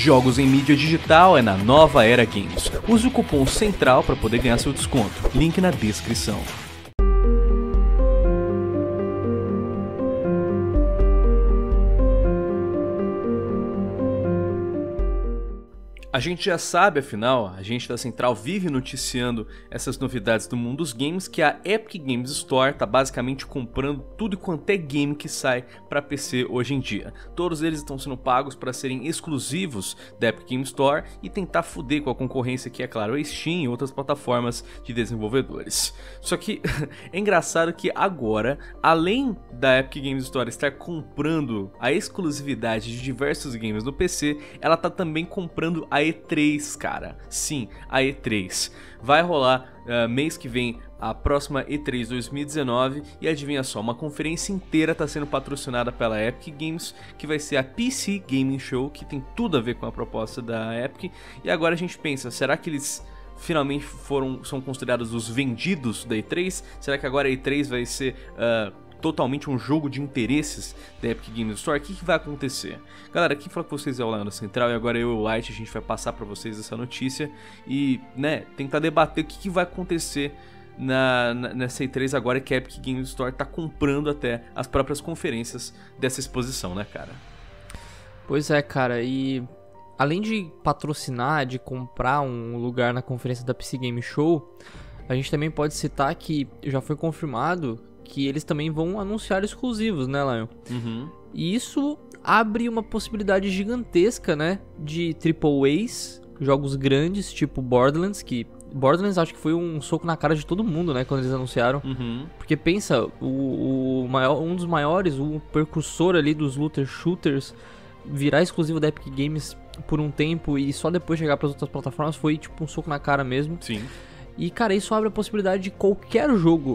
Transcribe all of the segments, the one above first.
Jogos em mídia digital é na Nova Era Games. Use o cupom CENTRAL para poder ganhar seu desconto. Link na descrição. A gente já sabe, afinal, a gente da Central vive noticiando essas novidades do mundo dos games, que a Epic Games Store tá basicamente comprando tudo quanto é game que sai para PC hoje em dia. Todos eles estão sendo pagos para serem exclusivos da Epic Games Store e tentar foder com a concorrência que é, claro, a Steam e outras plataformas de desenvolvedores. Só que é engraçado que agora, além da Epic Games Store estar comprando a exclusividade de diversos games no PC, ela tá também comprando a E3, cara. Sim, a E3. Vai rolar mês que vem a próxima E3 2019 e adivinha só, uma conferência inteira está sendo patrocinada pela Epic Games, que vai ser a PC Gaming Show, que tem tudo a ver com a proposta da Epic. E agora a gente pensa, será que eles finalmente são considerados os vendidos da E3? Será que agora a E3 vai ser totalmente um jogo de interesses da Epic Games Store? O que vai acontecer? Galera, quem fala com vocês é o Lion da Central e agora eu e o Light, a gente vai passar para vocês essa notícia e, tentar debater o que vai acontecer nessa E3 agora que a Epic Games Store tá comprando até as próprias conferências dessa exposição, né, cara? Pois é, cara, e além de patrocinar, de comprar um lugar na conferência da PC Game Show, a gente também pode citar que já foi confirmado que eles também vão anunciar exclusivos, né, Lion? Uhum. E isso abre uma possibilidade gigantesca, né, de AAAs, jogos grandes, tipo Borderlands, que Borderlands acho que foi um soco na cara de todo mundo, né, quando eles anunciaram. Uhum. Porque pensa, um dos maiores, o precursor ali dos looter shooters, virar exclusivo da Epic Games por um tempo e só depois chegar para as outras plataformas foi tipo um soco na cara mesmo. Sim. E, cara, isso abre a possibilidade de qualquer jogo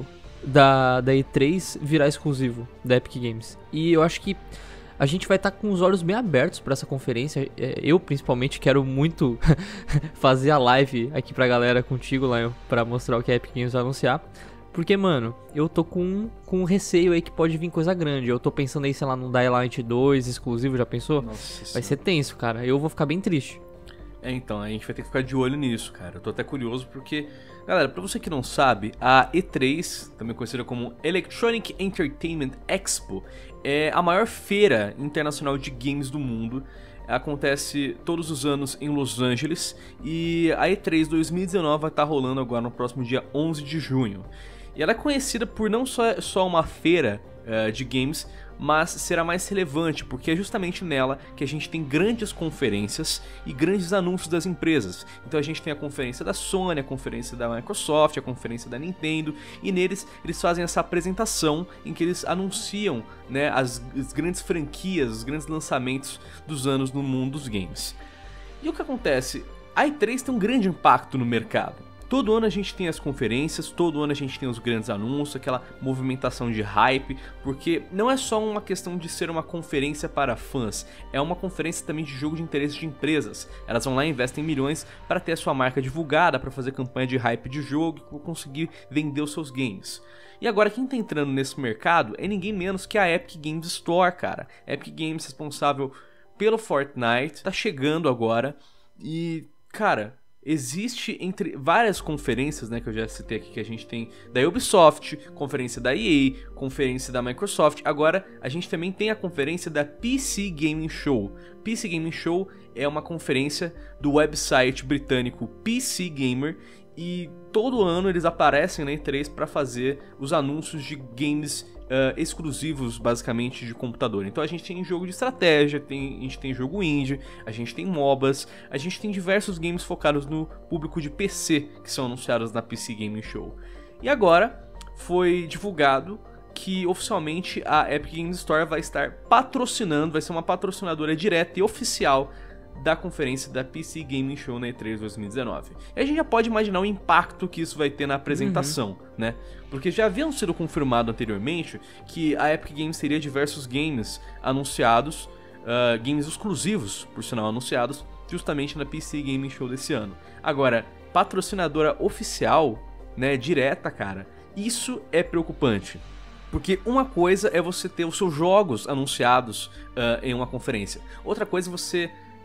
da E3 virar exclusivo da Epic Games. E eu acho que a gente vai estar com os olhos bem abertos para essa conferência. Eu, principalmente, quero muito fazer a live aqui pra galera contigo, Lion, pra mostrar o que a Epic Games vai anunciar. Porque, mano, eu tô com receio aí que pode vir coisa grande. Eu tô pensando aí, sei lá, no Dying Light 2 exclusivo, já pensou? Nossa, vai ser tenso, cara. Eu vou ficar bem triste. Então, a gente vai ter que ficar de olho nisso, cara. Eu tô até curioso porque, galera, pra você que não sabe, a E3, também conhecida como Electronic Entertainment Expo, é a maior feira internacional de games do mundo. Acontece todos os anos em Los Angeles e a E3 2019 vai estar rolando agora no próximo dia 11 de junho. E ela é conhecida por não só uma feira de games, mas será mais relevante, porque é justamente nela que a gente tem grandes conferências e grandes anúncios das empresas. Então a gente tem a conferência da Sony, a conferência da Microsoft, a conferência da Nintendo, e neles eles fazem essa apresentação em que eles anunciam, né, as grandes franquias, os grandes lançamentos dos anos no mundo dos games. E o que acontece? A E3 tem um grande impacto no mercado. Todo ano a gente tem as conferências, todo ano a gente tem os grandes anúncios, aquela movimentação de hype, porque não é só uma questão de ser uma conferência para fãs, é uma conferência também de jogo de interesse de empresas. Elas vão lá e investem milhões para ter a sua marca divulgada, para fazer campanha de hype de jogo e conseguir vender os seus games. E agora quem tá entrando nesse mercado é ninguém menos que a Epic Games Store, cara. A Epic Games, responsável pelo Fortnite, tá chegando agora e, cara, existe entre várias conferências, né, que eu já citei aqui, que a gente tem da Ubisoft, conferência da EA, conferência da Microsoft. Agora a gente também tem a conferência da PC Gaming Show. PC Gaming Show é uma conferência do website britânico PC Gamer e todo ano eles aparecem na E3 para fazer os anúncios de games exclusivos, basicamente, de computador. Então a gente tem jogo de estratégia, a gente tem jogo indie, a gente tem MOBAs, a gente tem diversos games focados no público de PC que são anunciados na PC Gaming Show. E agora foi divulgado que oficialmente a Epic Games Store vai estar patrocinando, vai ser uma patrocinadora direta e oficial da conferência da PC Gaming Show na E3 2019. E a gente já pode imaginar o impacto que isso vai ter na apresentação, né? Porque já haviam sido confirmado anteriormente que a Epic Games teria diversos games anunciados, games exclusivos, por sinal, anunciados justamente na PC Gaming Show desse ano. Agora, patrocinadora oficial, né, direta, cara, isso é preocupante. Porque uma coisa é você ter os seus jogos anunciados em uma conferência. Outra coisa é você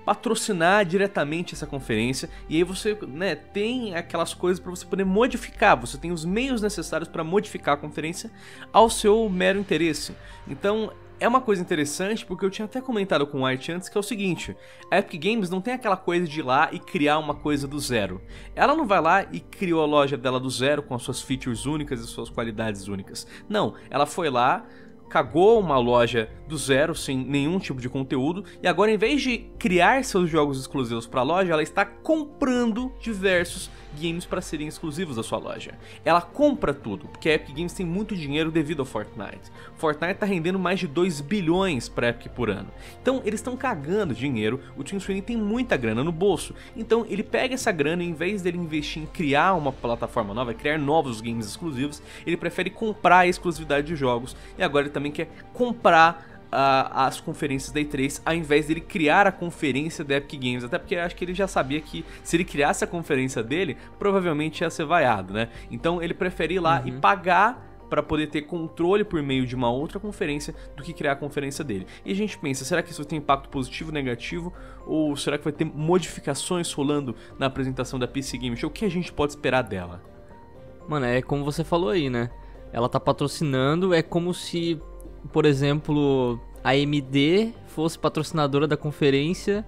patrocinar diretamente essa conferência, e aí você, né, tem aquelas coisas para você poder modificar, você tem os meios necessários para modificar a conferência ao seu mero interesse. Então é uma coisa interessante, porque eu tinha até comentado com o White antes, que é o seguinte: a Epic Games não tem aquela coisa de ir lá e criar uma coisa do zero. Ela não vai lá e criou a loja dela do zero com as suas features únicas e suas qualidades únicas. Não, ela foi lá, cagou uma loja do zero, sem nenhum tipo de conteúdo, e agora, em vez de criar seus jogos exclusivos para a loja, ela está comprando diversos games para serem exclusivos da sua loja. Ela compra tudo, porque a Epic Games tem muito dinheiro devido ao Fortnite. Fortnite tá rendendo mais de 2 bilhões pra Epic por ano. Então eles estão cagando dinheiro, o Tim Sweeney tem muita grana no bolso. Então ele pega essa grana e, em vez dele investir em criar uma plataforma nova, criar novos games exclusivos, ele prefere comprar a exclusividade de jogos. E agora ele também quer comprar as conferências da E3, ao invés dele criar a conferência da Epic Games, até porque eu acho que ele já sabia que se ele criasse a conferência dele, provavelmente ia ser vaiado, né? Então ele prefere ir lá e pagar para poder ter controle por meio de uma outra conferência do que criar a conferência dele. E a gente pensa, será que isso vai ter impacto positivo ou negativo? Ou será que vai ter modificações rolando na apresentação da PC Game Show? O que a gente pode esperar dela? Mano, é como você falou aí, né? Ela tá patrocinando, é como se, por exemplo, a AMD fosse patrocinadora da conferência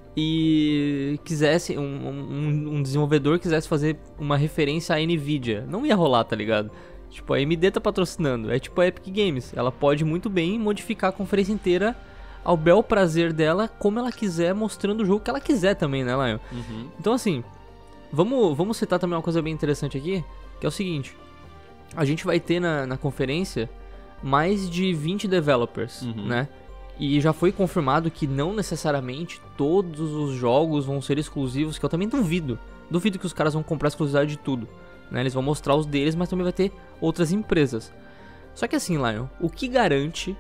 e quisesse, um desenvolvedor quisesse fazer uma referência à Nvidia. Não ia rolar, tá ligado? Tipo, a AMD tá patrocinando, é tipo a Epic Games. Ela pode muito bem modificar a conferência inteira ao bel prazer dela, como ela quiser, mostrando o jogo que ela quiser também, né, Lion? Então, assim, vamos citar também uma coisa bem interessante aqui, que é o seguinte: a gente vai ter na conferência mais de 20 developers, né? E já foi confirmado que não necessariamente todos os jogos vão ser exclusivos, que eu também duvido. Duvido que os caras vão comprar exclusividade de tudo, né? Eles vão mostrar os deles, mas também vai ter outras empresas. Só que assim, Lion, o que garante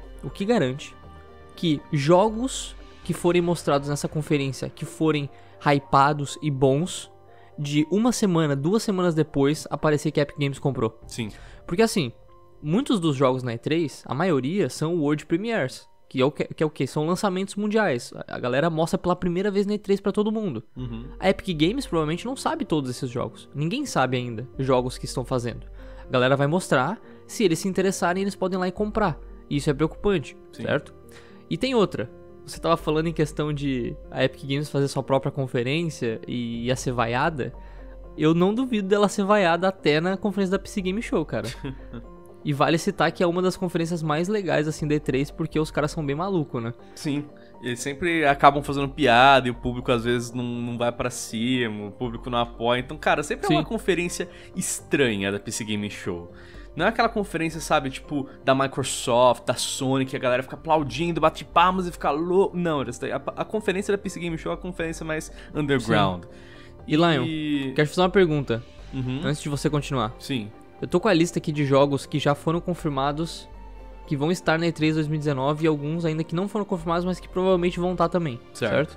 que jogos que forem mostrados nessa conferência, que forem hypados e bons, de uma semana, 2 semanas depois, aparecer que a Epic Games comprou? Sim. Porque assim, muitos dos jogos na E3, a maioria são World Premieres, que é o que? São lançamentos mundiais. A galera mostra pela primeira vez na E3 pra todo mundo. A Epic Games provavelmente não sabe todos esses jogos. Ninguém sabe ainda os jogos que estão fazendo. A galera vai mostrar, se eles se interessarem, eles podem ir lá e comprar. E isso é preocupante, certo? E tem outra. Você tava falando em questão de a Epic Games fazer sua própria conferência e ia ser vaiada. Eu não duvido dela ser vaiada até na conferência da PC Game Show, cara. E vale citar que é uma das conferências mais legais, assim, da E3, porque os caras são bem malucos, né? Sim, eles sempre acabam fazendo piada e o público às vezes não vai pra cima, o público não apoia. Então, cara, sempre é uma conferência estranha da PC Game Show. Não é aquela conferência, sabe, tipo, da Microsoft, da Sony, que a galera fica aplaudindo, bate palmas e fica louco. Não, a conferência da PC Game Show é a conferência mais underground. E Lion, quero te fazer uma pergunta, antes de você continuar. Sim. Eu tô com a lista aqui de jogos que já foram confirmados, que vão estar na E3 2019, e alguns ainda que não foram confirmados, mas que provavelmente vão estar também, certo?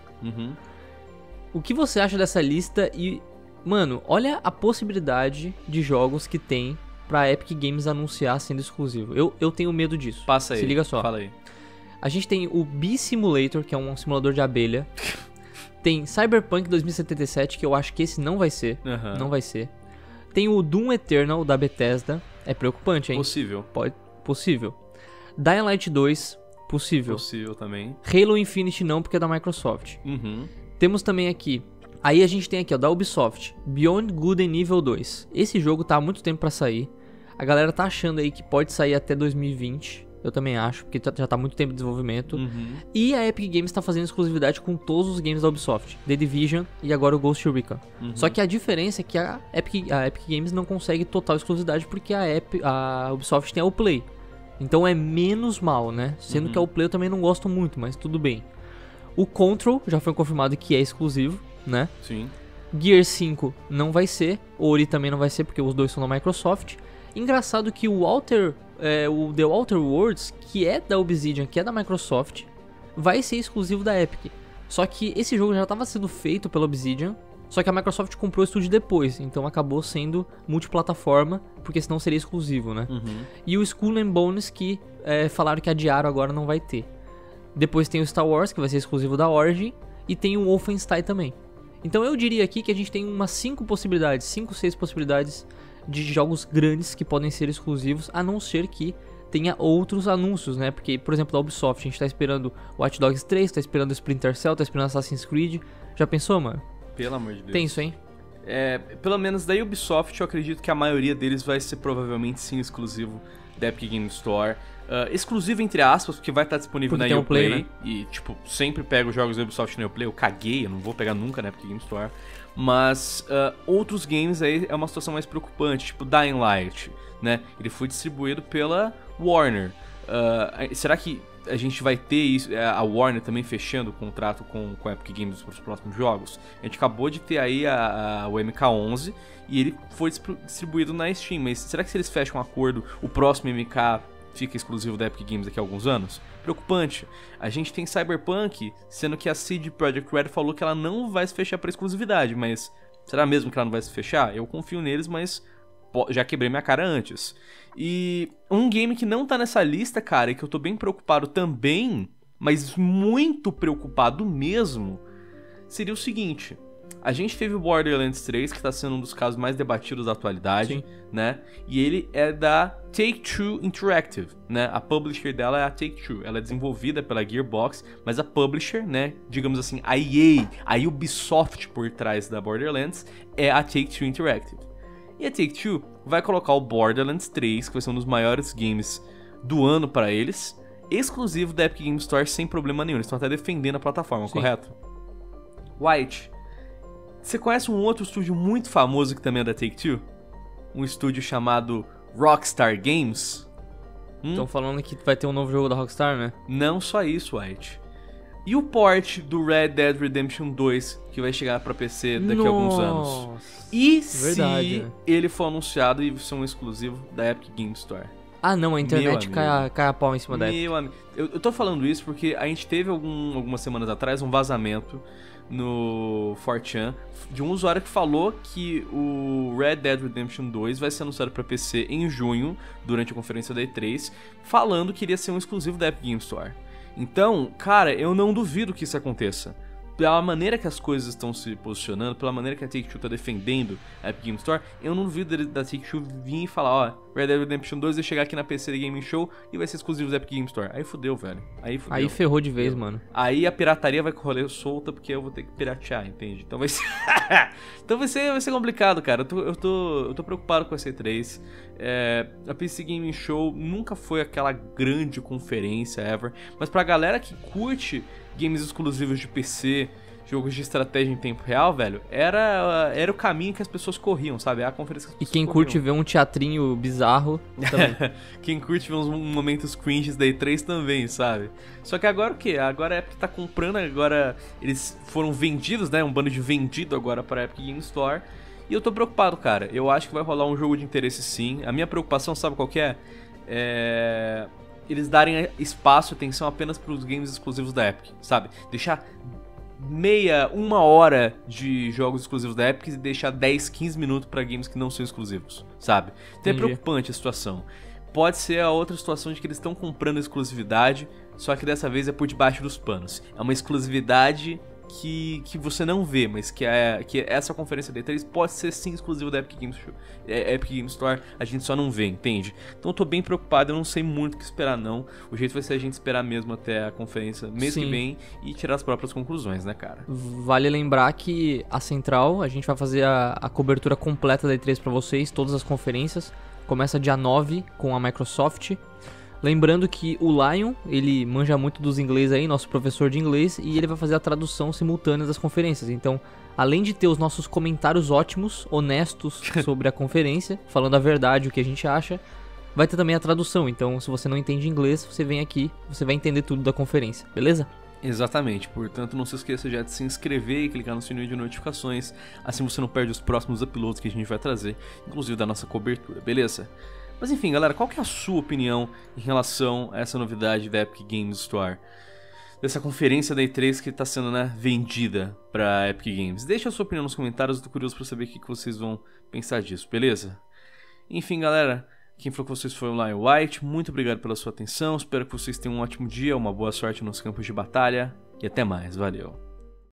O que você acha dessa lista? E, mano, olha a possibilidade de jogos que tem pra Epic Games anunciar sendo exclusivo. Eu tenho medo disso. Passa aí. Se liga só. Fala aí. A gente tem o Bee Simulator, que é um simulador de abelha. Tem Cyberpunk 2077, que eu acho que esse não vai ser. Não vai ser. Tem o Doom Eternal, da Bethesda. É preocupante, hein? Possível. Possível. Dying Light 2, possível. Possível também. Halo Infinite não, porque é da Microsoft. Temos também aqui... Aí a gente tem aqui, ó, da Ubisoft. Beyond Good and Evil 2. Esse jogo tá há muito tempo pra sair. A galera tá achando aí que pode sair até 2020. Eu também acho, porque já tá muito tempo de desenvolvimento. E a Epic Games tá fazendo exclusividade com todos os games da Ubisoft. The Division e agora o Ghost Recon. Só que a diferença é que a Epic Games não consegue total exclusividade porque a Ubisoft tem a Uplay. Então é menos mal, né? Sendo que a Uplay eu também não gosto muito, mas tudo bem. O Control já foi confirmado que é exclusivo, né? Sim. Gear 5 não vai ser. Ori também não vai ser porque os dois são da Microsoft. Engraçado que o The Outer Worlds, que é da Obsidian, que é da Microsoft, vai ser exclusivo da Epic. Só que esse jogo já estava sendo feito pela Obsidian, só que a Microsoft comprou o estúdio depois, então acabou sendo multiplataforma, porque senão seria exclusivo, né? E o Skull and Bones, que falaram que adiaram, agora não vai ter. Depois tem o Star Wars, que vai ser exclusivo da Origin, e tem o Wolfenstein também. Então eu diria aqui que a gente tem umas 5 possibilidades, 5, 6 possibilidades de jogos grandes que podem ser exclusivos, a não ser que tenha outros anúncios, né? Porque, por exemplo, da Ubisoft, a gente tá esperando Watch Dogs 3, tá esperando Splinter Cell, tá esperando Assassin's Creed. Já pensou, mano? Pelo amor de Deus. Tenso, hein? Pelo menos da Ubisoft, eu acredito que a maioria deles vai ser provavelmente sim exclusivo da Epic Game Store. Exclusivo entre aspas, porque vai estar disponível Porque na tem o Play, Uplay. né? E, tipo, sempre pego jogos da Ubisoft na Uplay. Eu caguei, eu não vou pegar nunca na Epic Game Store. Mas outros games aí é uma situação mais preocupante, tipo Dying Light, né? Ele foi distribuído pela Warner. Será que a gente vai ter isso, a Warner também fechando o contrato com a Epic Games para os próximos jogos? A gente acabou de ter aí o MK11 e ele foi distribuído na Steam, mas será que se eles fecham um acordo, o próximo MK fica exclusivo da Epic Games daqui a alguns anos? Preocupante. A gente tem Cyberpunk, sendo que a CD Projekt Red falou que ela não vai se fechar para exclusividade, mas será mesmo que ela não vai se fechar? Eu confio neles, mas já quebrei minha cara antes. E um game que não tá nessa lista, cara, e que eu tô bem preocupado também, mas muito preocupado mesmo, seria o seguinte: a gente teve o Borderlands 3, que tá sendo um dos casos mais debatidos da atualidade, Sim. né? E ele é da Take-Two Interactive, né? A publisher dela é a Take-Two. Ela é desenvolvida pela Gearbox, mas a publisher, né? Digamos assim, a EA, a Ubisoft por trás da Borderlands, é a Take-Two Interactive. E a Take-Two vai colocar o Borderlands 3, que vai ser um dos maiores games do ano pra eles, exclusivo da Epic Game Store sem problema nenhum. Eles estão até defendendo a plataforma, Sim. correto? White, você conhece um outro estúdio muito famoso que também é da Take-Two? Um estúdio chamado Rockstar Games? Estão falando que vai ter um novo jogo da Rockstar, né? Não só isso, White. E o port do Red Dead Redemption 2, que vai chegar pra PC daqui a alguns anos? E Verdade, se né? ele for anunciado e ser um exclusivo da Epic Game Store? Ah, não, a internet Meu cai a pau em cima da Epic. Meu amigo, eu tô falando isso porque a gente teve algumas semanas atrás um vazamento no 4chan de um usuário que falou que o Red Dead Redemption 2 vai ser anunciado pra PC em junho, durante a conferência da E3, falando que iria ser um exclusivo da Epic Game Store. Então, cara, eu não duvido que isso aconteça. Pela maneira que as coisas estão se posicionando, pela maneira que a Take-Two tá defendendo a Epic Game Store, eu não duvido da Take-Two vir e falar, ó, Red Dead Redemption 2 vai chegar aqui na PC Gaming Show e vai ser exclusivo da Epic Game Store. Aí fudeu, velho. Aí ferrou de vez, mano. Aí a pirataria vai correr solta porque eu vou ter que piratear, entende? Então vai ser... então vai ser complicado, cara. Eu tô preocupado com a C3. A PC Gaming Show nunca foi aquela grande conferência ever, mas pra galera que curte games exclusivos de PC, jogos de estratégia em tempo real, velho, era o caminho que as pessoas corriam, sabe? É a conferência que as E pessoas quem corriam. curte ver um teatrinho bizarro também. Quem curte ver uns momentos cringes da E3 também, sabe? Só que agora o quê? Agora a Epic tá comprando, agora eles foram vendidos, né? Um bando de vendido agora para a Epic Game Store. E eu tô preocupado, cara. Eu acho que vai rolar um jogo de interesse sim. A minha preocupação, sabe qual que é? Eles darem espaço e atenção apenas pros games exclusivos da Epic, sabe? Deixar uma hora de jogos exclusivos da Epic e deixar 10, 15 minutos pra games que não são exclusivos, sabe? Então é Entendi. preocupante a situação. Pode ser a outra situação de que eles estão comprando exclusividade, só que dessa vez é por debaixo dos panos. É uma exclusividade que você não vê, mas que essa conferência D3 pode ser sim exclusiva da Epic Game Store, a gente só não vê, entende? Então eu tô bem preocupado, eu não sei muito o que esperar não. O jeito vai ser a gente esperar mesmo até a conferência mês que Sim. vem e tirar as próprias conclusões, né, cara? Vale lembrar que a Central, a gente vai fazer a cobertura completa da E3 pra vocês, todas as conferências. Começa dia 9 com a Microsoft. Lembrando que o Lion, ele manja muito dos inglês aí, nosso professor de inglês, e ele vai fazer a tradução simultânea das conferências. Então, além de ter os nossos comentários ótimos, honestos sobre a conferência, falando a verdade, o que a gente acha, vai ter também a tradução. Então, se você não entende inglês, você vem aqui, você vai entender tudo da conferência, beleza? Exatamente, portanto não se esqueça já de se inscrever e clicar no sininho de notificações, assim você não perde os próximos uploads que a gente vai trazer, inclusive da nossa cobertura, beleza? Mas enfim, galera, qual que é a sua opinião em relação a essa novidade da Epic Games Store? Dessa conferência da E3 que está sendo, né, vendida para Epic Games. Deixa a sua opinião nos comentários, eu tô curioso para saber o que vocês vão pensar disso, beleza? Enfim, galera, quem falou com vocês foi o Lion White, muito obrigado pela sua atenção, espero que vocês tenham um ótimo dia, uma boa sorte nos campos de batalha e até mais, valeu!